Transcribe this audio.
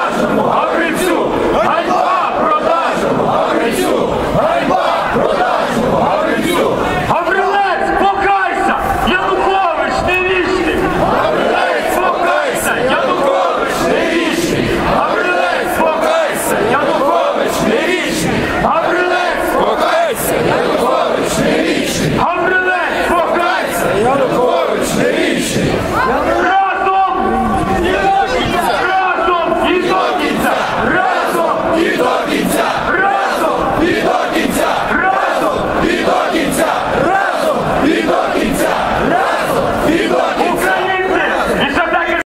продажному Гаврильцю! Ганьба продажному Гаврильцю! Ганьба продажному Гаврильцю! Гаврилець, покайся! Янукович невічний! Гаврилець, покайся! Янукович не вічний! Гаврилець, покайся! Янукович не вічний! Гаврилець! Покайся! Янукович не вічний!